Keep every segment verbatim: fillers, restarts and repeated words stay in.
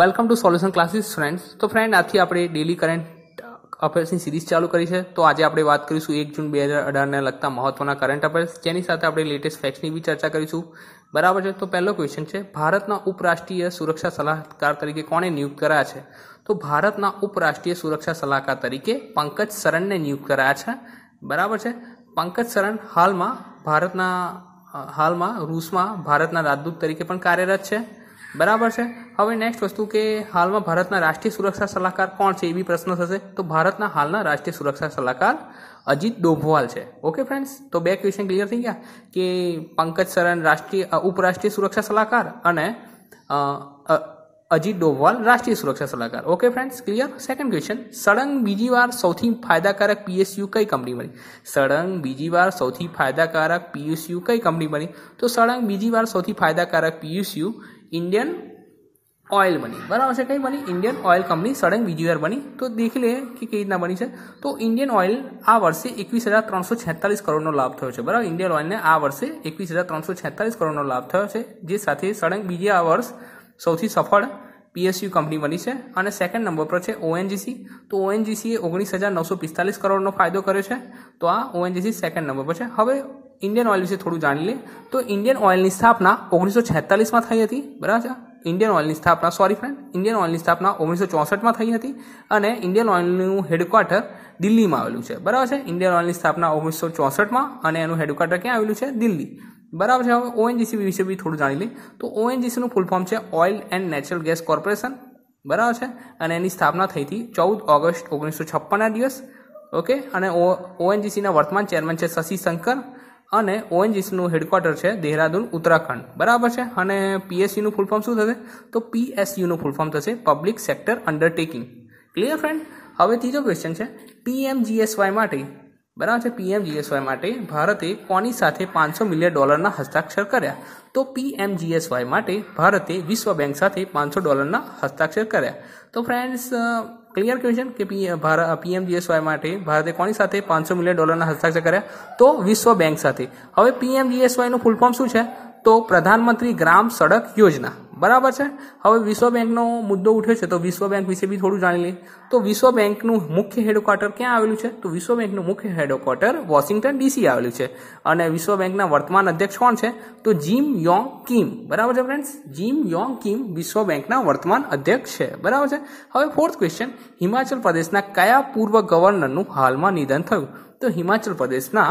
Welcome to solution classes friends. તો friend આજથી આપણે ડેલી કરંટ અફેર્સની સિરીઝ ચાલુ કરી છે। તો આજે આપણે વાત કરીશું એક જૂન બે હજાર અઢારને લગતા મહત્વના કરંટ અફેર્સ, જેની સાથે આપણે લેટેસ્ટ ફેક્ટ્સની બી ચર્ચા કરીશું, બરાબર છે। તો પહેલો ક્વેશ્ચન છે, ભારતના ઉપરાષ્ટ્રીય સુરક્ષા સલાહકાર તરીકે કોને નિયુક્ત કરાયા છે? તો ભારતના ઉપરાષ્ટ્રીય સુરક્ષા સલાહકાર તરીકે પંકજ શરણને નિયુક્ત કરાયા છે, બરાબર છે। પંકજ શરણ હાલમાં ભારતના હાલમાં રૂસમાં ભારતના રાજદૂત તરીકે પણ કાર્યરત છે, બરાબર છે। હવે નેક્સ્ટ વસ્તુ કે હાલમાં ભારતના રાષ્ટ્રીય સુરક્ષા સલાહકાર કોણ છે, એ બી પ્રશ્ન થશે। તો ભારતના હાલના રાષ્ટ્રીય સુરક્ષા સલાહકાર અજીત ડોભાલ છે। ઓકે ફ્રેન્ડ્સ, તો બે ક્વેશ્ચન ક્લિયર થઈ ગયા કે પંકજ શરણ રાષ્ટ્રીય ઉપરાષ્ટ્રીય સુરક્ષા સલાહકાર અને અજીત ડોભાલ રાષ્ટ્રીય સુરક્ષા સલાહકાર। Okay friends, clear. Second question, સળંગ બીજી વાર સૌથી ફાયદાકારક પીએસયુ કઈ કંપની બની? સળંગ બીજી વાર સૌથી ફાયદાકારક પીએસયુ કઈ કંપની બની? તો સળંગ બીજી વાર સૌથી ફાયદાકારક પીએસયુ इंडियन ऑयल बनी, बराबर है। कई बनी? इंडियन ऑयल कंपनी सड़ंग बीजी बार बनी। तो देख ले कि कई रीतना बनी है। तो इंडियन ऑयल आ वर्षे एकवीस हजार त्रण सौ छेतालीस करोड़ लाभ थयो छे, बराबर। इंडियन ऑयल ने आ वर्षे एकवीस हजार त्रण सौ छेतालीस करोड़ लाभ थयो छे, जे साथे सड़ंग बीजी आ वर्ष सौथी सफल पीएसयू कंपनी बनी है। और सेकंड नंबर पर है ओएनजीसी। तो ओएनजीसी ए ओगनीस हजार नौ सौ पिस्तालीस करोड़ फायदो कर्यो छे। तो आ ओएनजीसी सेकंड नंबर पर है। हवे इंडियन ऑयल विषे थोड़ू जाणी ले। तो इंडियन ऑयल की स्थापना ओगनीस सौ छेतालीस में थई हती, बराबर। इंडियन ऑयल की स्थापना सॉरी फ्रेंड इंडियन ऑयल की स्थापना ओगनीस सौ चौसठ में थई हती अने इंडियन ऑयल हेडक्वार्टर दिल्ली में आवेलू छे, बराबर है। इंडियन ऑयल की स्थापना ओगनीस सौ चौसठ में अने एनु हेडक्वार्टर क्या आवेलू छे? दिल्ली, बराबर है। ओएनजीसी विषे भी थोड़ू जाणी ले। तो ओएनजीसी નું फूल फॉर्म है oil and natural gas corporation, बराबर है। अने एनी स्थापना थई थी चौदह ऑगस्ट ओगनीस सौ छप्पन ना दिवस। ओके। अने ओएनजीसी ना वर्तमान चेरमेन है शशि शंकर અને ઓએનજીસી નું હેડક્વાર્ટર છે દેહરાદૂન ઉત્તરાખંડ, બરાબર છે। અને પીએસયુ નું ફૂલ ફોર્મ શું થશે? તો પીએસયુ નું ફૂલ ફોર્મ થશે public sector undertaking. Clear friend. હવે ત્રીજો ક્વેશ્ચન છે, પીએમજીએસવાય માટે, બરાબર છે, પીએમજીએસવાય માટે ભારતે કોની સાથે પાંચસો મિલિયન ડોલરના હસ્તાક્ષર કર્યા? તો પીએમજીએસવાય માટે ભારતે વિશ્વ બેંક સાથે પાંચસો ડોલરના હસ્તાક્ષર કર્યા। તો ફ્રેન્ડ્સ क्लियर क्वेश्चन के पीएमजीएसवाय માટે ભારતે કોની સાથે પાંચસો મિલિયન ડોલરના હસ્તાક્ષર કર્યા? તો વિશ્વ બેંક સાથે। હવે પીએમજીએસવાય નું ફૂલ ફોર્મ શું છે? તો પ્રધાનમંત્રી ગ્રામ સડક યોજના, બરાબર છે। હવે વિશ્વ બેંકનો મુદ્દો ઉઠ્યો છે, તો વિશ્વ બેંક વિશે બી થોડું જાણી લઈએ। તો વિશ્વ બેંકનું મુખ્ય હેડક્વાર્ટર ક્યાં આવેલું છે? તો વિશ્વ બેંકનું મુખ્ય હેડક્વાર્ટર વોશિંગ્ટન ડીસી આવેલું છે। અને વિશ્વ બેંકના વર્તમાન અધ્યક્ષ કોણ છે? તો જીમ યોંગ કિમ, બરાબર છે ફ્રેન્ડ્સ। જીમ યોંગ કિમ વિશ્વ બેંકના વર્તમાન અધ્યક્ષ છે, બરાબર છે। હવે ફોર્થ ક્વેશ્ચન, હિમાચલ પ્રદેશના કયા પૂર્વ ગવર્નરનું હાલમાં નિધન થયું? તો હિમાચલ પ્રદેશના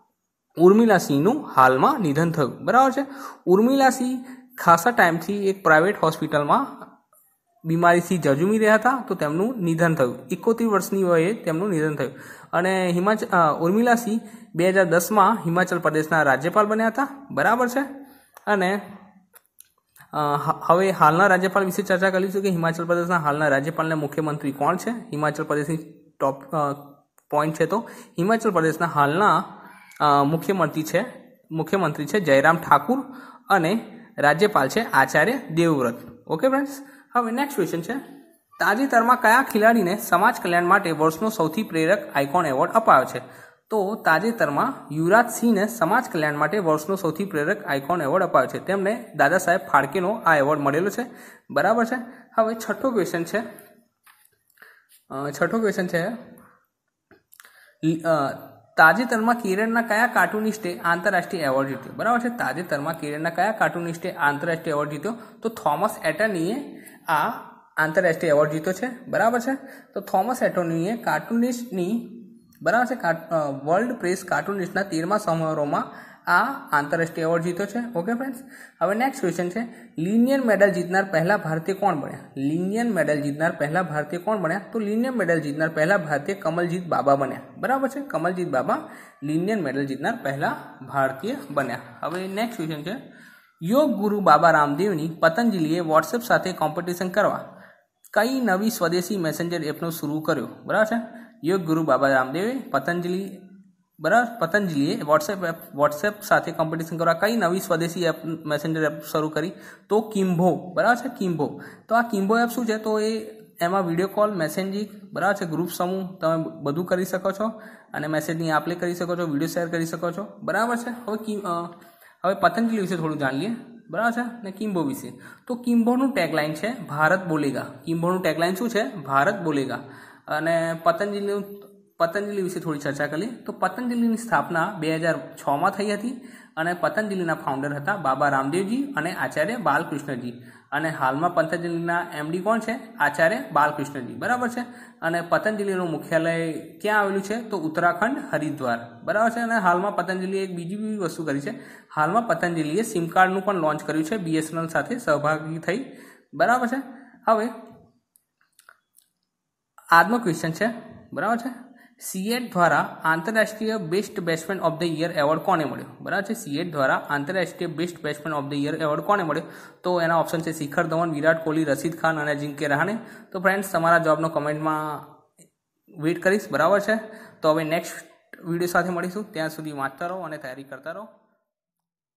ઉર્મિલા સિંહનું હાલમાં નિધન થયું, બરાબર છે। ઉર્મિલા સિંહ ખાસા ટાઈમથી એક પ્રાઇવેટ હોસ્પિટલમાં બીમારીથી જજુમી રહ્યા હતા, તો તેમનું નિધન થયું। એકોતેર વર્ષની વયે તેમનું નિધન થયું। અને હિમાચલ ઉર્મિલા સિંહ બે હજાર દસમાં હિમાચલ પ્રદેશના રાજ્યપાલ બન્યા હતા, બરાબર છે। અને હવે હાલના રાજ્યપાલ વિશે ચર્ચા કરીશું કે હિમાચલ પ્રદેશના હાલના રાજ્યપાલના મુખ્યમંત્રી કોણ છે? હિમાચલ પ્રદેશની ટોપ પોઈન્ટ છે। તો હિમાચલ પ્રદેશના હાલના મુખ્યમંત્રી છે મુખ્યમંત્રી છે જયરામ ઠાકુર અને રાજ્યપાલ છે આચાર્ય દેવવ્રત। Okay friends. હવે નેક્સ્ટ ક્વેશ્ચન છે, તાજેતરમાં કયા ખેલાડીને સમાજ કલ્યાણ માટે વર્ષનો સૌથી પ્રેરક આઇકોન એવોર્ડ અપાયો છે? તો તાજેતરમાં યુવરાજ સિંહને સમાજ કલ્યાણ માટે વર્ષનો સૌથી પ્રેરક આઇકોન એવોર્ડ અપાયો છે। તેમને દાદા સાહેબ ફાળકેનો આ એવોર્ડ મળેલો છે, બરાબર છે। હવે છઠ્ઠો ક્વેશ્ચન છે છઠ્ઠો ક્વેશ્ચન છે તાજેતરમાં કેરળના કયા કાર્ટુનિસ્ટે આંતરરાષ્ટ્રીય એવોર્ડ જીત્યો? બરાબર છે। તાજેતરમાં કેરળના કયા કાર્ટુનિસ્ટે આંતરરાષ્ટ્રીય એવોર્ડ જીત્યો? તો થોમસ એટર્નીએ આ આંતરરાષ્ટ્રીય એવોર્ડ જીત્યો છે, બરાબર છે। તો થોમસ એટર્નીએ કાર્ટુનિસ્ટની, બરાબર છે, વર્લ્ડ પ્રેસ કાર્ટુનિસ્ટના તેરમા સમારોહમાં આ આંતરરાષ્ટ્રીય એવોર્ડ જીત્યો છે। Okay friends. હવે નેક્સ્ટ ક્વેશ્ચન છે, લિનિયર મેડલ જીતનાર પહેલા ભારતીય કોણ બન્યા? લિનિયર મેડલ જીતનાર પહેલા ભારતીય કોણ બન્યા? તો લિનિયર મેડલ જીતનાર પહેલા ભારતીય કમલજીત બાબા બન્યા, બરાબર છે। કમલજીત બાબા લિનિયર મેડલ જીતનાર પહેલા ભારતીય બન્યા। હવે નેક્સ્ટ ક્વેશ્ચન છે, યોગ ગુરુ બાબા રામદેવની પતંજલિએ વોટ્સએપ સાથે કોમ્પિટિશન કરવા કઈ નવી સ્વદેશી મેસેન્જર એપનો શરૂ કર્યો? બરાબર છે। योग गुरु बाबा रामदेव पतंजलि बराबर पतंजलिए व्हाट्सएप एप व्हाट्सएप साथे कॉम्पिटिशन करवा कई नवी स्वदेशी एप मैसेंजर एप शुरू करी? तो किम्भो, बराबर है, किम्भो। तो आ किम्भो एप शू है? तो ये एमा विडियो कॉल मैसेजिंग, बराबर है, ग्रुप समूह तमे बधु करी सको छो अने मैसेजनी आपले करी सको छो, विडियो शेर करी सको छो, बराबर है। हवे हवे पतंजलि विषे थोड़ुं जाण लीए। બરાબર છે ને કિમ્બો વિશે તો કિમ્બોનું ટેગલાઇન છે ભારત બોલેગા કિમ્બોનું ટેગલાઇન શું છે ભારત બોલેગા અને પતંજલિનું પતંજલિ વિશે થોડી ચર્ચા કરીએ તો પતંજલિની સ્થાપના બે હજાર છમાં થઈ હતી અને પતંજલિના ફાઉન્ડર હતા બાબા રામદેવજી અને આચાર્ય બાલકૃષ્ણજી અને હાલમાં પતંજલિના એમડી કોણ છે આચાર્ય બાલકૃષ્ણજી બરાબર છે અને પતંજલિનું મુખ્યાલય ક્યાં આવેલું છે તો ઉત્તરાખંડ હરિદ્વાર બરાબર છે અને હાલમાં પતંજલિએ એક બીજી બી વસ્તુ કરી છે હાલમાં પતંજલિએ સિમ કાર્ડનું પણ લોન્ચ કર્યું છે બીએસએનએલ સાથે સહભાગી થઈ બરાબર છે હવે આજનો ક્વેશ્ચન છે બરાબર છે સીએટ દ્વારા આંતરરાષ્ટ્રીય best batsman of the year award કોને મળ્યો બરાબર છે સીએટ દ્વારા આંતરરાષ્ટ્રીય best batsman of the year award કોને મળ્યો તો એના ઓપ્શન છે શિખર ધવન વિરાટ કોહલી રશીદ ખાન અને અજિંક્ય રહાણે તો ફ્રેન્ડ્સ તમારા જવાબનો કમેન્ટમાં વેઇટ કરીશ બરાબર છે તો હવે નેક્સ્ટ વિડીયો સાથે મળીશું ત્યાં સુધી વાંચતા રહો અને તૈયારી કરતા રહો